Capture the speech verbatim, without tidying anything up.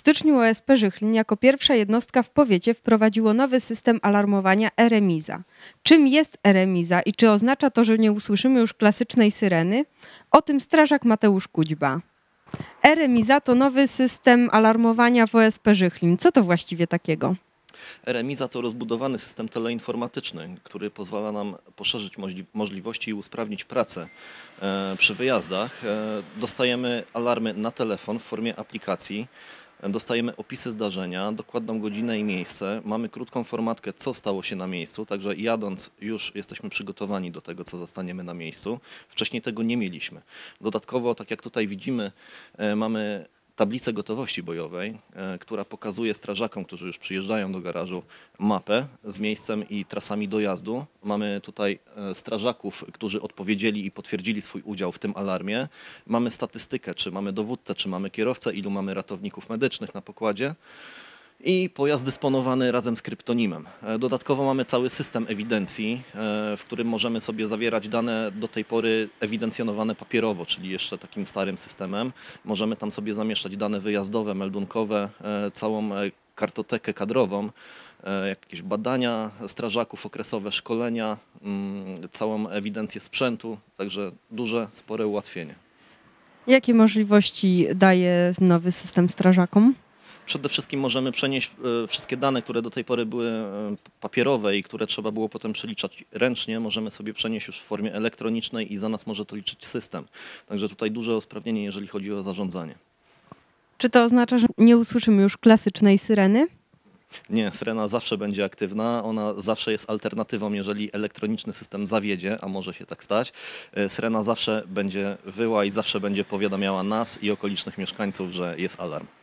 styczniu O S P Żychlin jako pierwsza jednostka w powiecie wprowadziło nowy system alarmowania e-remiza. Czym jest e-remiza i czy oznacza to, że nie usłyszymy już klasycznej syreny? O tym strażak Mateusz Kućba. E-remiza to nowy system alarmowania w O S P Żychlin. Co to właściwie takiego? E-remiza to rozbudowany system teleinformatyczny, który pozwala nam poszerzyć możliwości i usprawnić pracę przy wyjazdach. Dostajemy alarmy na telefon w formie aplikacji, dostajemy opisy zdarzenia, dokładną godzinę i miejsce, mamy krótką formatkę, co stało się na miejscu, także jadąc już jesteśmy przygotowani do tego, co zastaniemy na miejscu. Wcześniej tego nie mieliśmy. Dodatkowo, tak jak tutaj widzimy, mamy tablicę gotowości bojowej, która pokazuje strażakom, którzy już przyjeżdżają do garażu, mapę z miejscem i trasami dojazdu. Mamy tutaj strażaków, którzy odpowiedzieli i potwierdzili swój udział w tym alarmie. Mamy statystykę, czy mamy dowódcę, czy mamy kierowcę, ilu mamy ratowników medycznych na pokładzie. I pojazd dysponowany razem z kryptonimem. Dodatkowo mamy cały system ewidencji, w którym możemy sobie zawierać dane do tej pory ewidencjonowane papierowo, czyli jeszcze takim starym systemem. Możemy tam sobie zamieszczać dane wyjazdowe, meldunkowe, całą kartotekę kadrową, jakieś badania strażaków okresowe, szkolenia, całą ewidencję sprzętu, także duże, spore ułatwienie. Jakie możliwości daje nowy system strażakom? Przede wszystkim możemy przenieść wszystkie dane, które do tej pory były papierowe i które trzeba było potem przeliczać ręcznie, możemy sobie przenieść już w formie elektronicznej i za nas może to liczyć system. Także tutaj duże usprawnienie, jeżeli chodzi o zarządzanie. Czy to oznacza, że nie usłyszymy już klasycznej syreny? Nie, syrena zawsze będzie aktywna, ona zawsze jest alternatywą, jeżeli elektroniczny system zawiedzie, a może się tak stać. Syrena zawsze będzie wyła i zawsze będzie powiadamiała nas i okolicznych mieszkańców, że jest alarm.